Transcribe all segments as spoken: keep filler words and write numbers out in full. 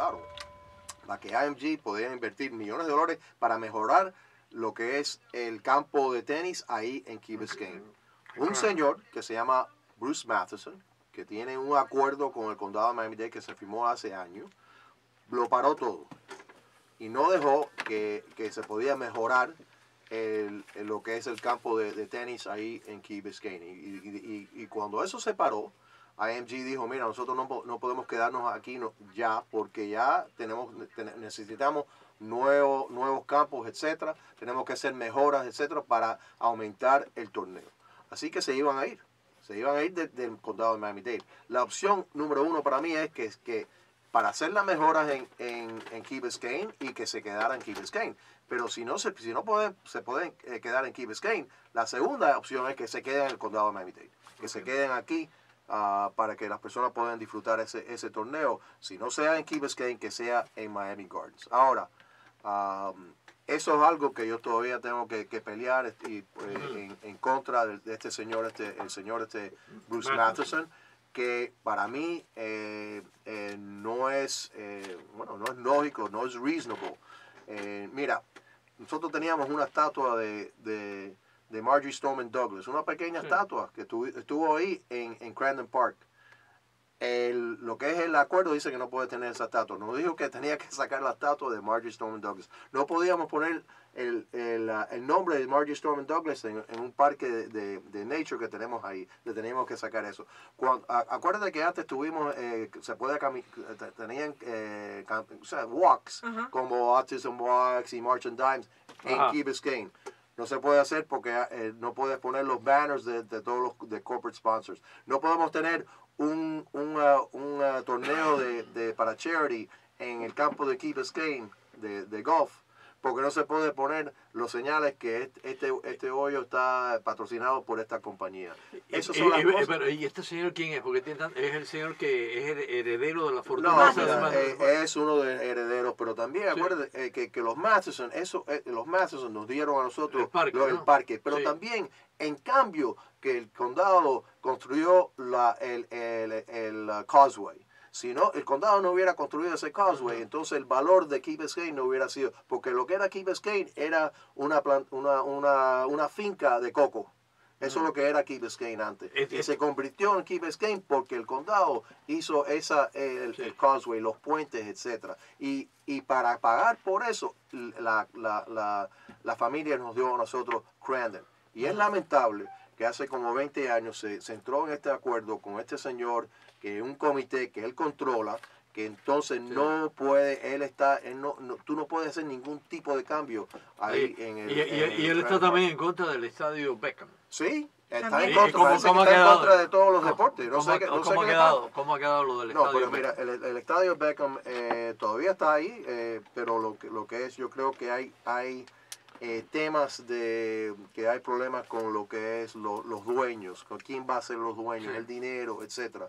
votaron. La que I M G podía invertir millones de dólares para mejorar lo que es el campo de tenis ahí en Key Biscayne. Un señor que se llama Bruce Matheson, que tiene un acuerdo con el condado de Miami-Dade que se firmó hace años, lo paró todo y no dejó que, que se podía mejorar el, el, lo que es el campo de, de tenis ahí en Key Biscayne. Y, y, y, y cuando eso se paró, I M G dijo, mira, nosotros no, no podemos quedarnos aquí no, ya, porque ya tenemos, ten, necesitamos nuevo, nuevos campos, etcétera. Tenemos que hacer mejoras, etcétera, para aumentar el torneo. Así que se iban a ir. Se iban a ir de, del condado de Miami-Dade. La opción número uno para mí es que, que para hacer las mejoras en, en, en Key Biscayne y que se quedara en Key Biscayne. Pero si no, se, si no pueden, se pueden eh, quedar en Key Biscayne, la segunda opción es que se queden en el condado de Miami-Dade. Que okay. se queden aquí uh, para que las personas puedan disfrutar ese, ese torneo. Si no sea en Key Biscayne, que sea en Miami Gardens. Ahora, um, eso es algo que yo todavía tengo que, que pelear y, eh, en, en contra de, de este señor, este, el señor este Bruce Matheson, que para mí eh, eh, no es, eh, bueno, no es lógico, no es reasonable. Eh, mira, nosotros teníamos una estatua de, de, de Marjorie Stoneman Douglas, una pequeña sí. estatua que estuvo, estuvo ahí en, en Crandon Park. El, lo que es el acuerdo dice que no puede tener esa estatua. Nos dijo que tenía que sacar la estatua de Marjorie Stoneman Douglas. No podíamos poner el, el, el nombre de Marjorie Stoneman Douglas en, en un parque de, de, de nature que tenemos ahí. Le teníamos que sacar eso. Cuando, a, acuérdate que antes tuvimos, eh, se puede caminar, tenían eh, cam, o sea, walks, uh-huh. como Autism Walks y March and Dimes en uh-huh. Key Biscayne. No se puede hacer porque eh, no puedes poner los banners de, de todos los de corporate sponsors. No podemos tener un, un, uh, un uh, torneo de, de, para charity en el campo de Key Biscayne de, de golf, porque no se puede poner los señales que este, este hoyo está patrocinado por esta compañía. Esas son y, las y, cosas. Pero, ¿y este señor quién es? Porque tiene tan, es el señor que es heredero de la fortuna. No, mira, eh, es uno de los herederos, pero también sí. acuérdate eh, que, que los Matheson, eso, eh, los Matheson nos dieron a nosotros el parque, lo, ¿no? el parque, pero sí. también, en cambio, que el condado construyó la, el, el, el, el uh, causeway. Si no, el condado no hubiera construido ese causeway, uh-huh. entonces el valor de Key Biscayne no hubiera sido, porque lo que era Key Biscayne era una, plant, una, una, una finca de coco. Eso uh-huh. es lo que era Key Biscayne antes. Es, y es, se convirtió en Key Biscayne porque el condado hizo esa, el, sí. el causeway, los puentes, etcétera. Y, y para pagar por eso, la, la, la, la familia nos dio a nosotros Crandon. Y uh-huh. es lamentable que hace como veinte años se, se entró en este acuerdo con este señor, que un comité que él controla, que entonces sí. no puede, él está, él no, no, tú no puedes hacer ningún tipo de cambio ahí y, en el... Y, en y, el y él está también en contra del estadio Beckham. Sí, está en contra, ¿Cómo, cómo está en contra de todos los ¿Cómo, deportes. No ¿cómo, sé qué, no ¿cómo, sé ha qué quedado, ¿Cómo ha quedado lo del estadio No, pero Beckham? mira, el, el estadio Beckham eh, todavía está ahí, eh, pero lo que, lo que es, yo creo que hay... hay Eh, temas de que hay problemas con lo que es lo, los dueños, con quién va a ser los dueños, sí. el dinero, etcétera.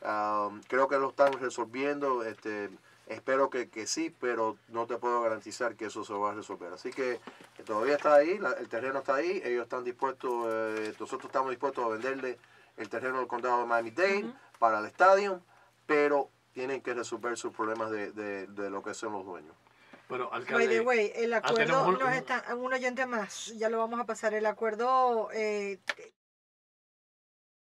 Um, creo que lo están resolviendo, este, espero que, que sí, pero no te puedo garantizar que eso se va a resolver. Así que, que todavía está ahí, la, el terreno está ahí, ellos están dispuestos, eh, nosotros estamos dispuestos a venderle el terreno del condado de Miami-Dade uh-huh. para el estadio, pero tienen que resolver sus problemas de, de, de lo que son los dueños. Bueno, alcalde, By the way, el acuerdo, un, nos está, un oyente más, ya lo vamos a pasar, el acuerdo eh,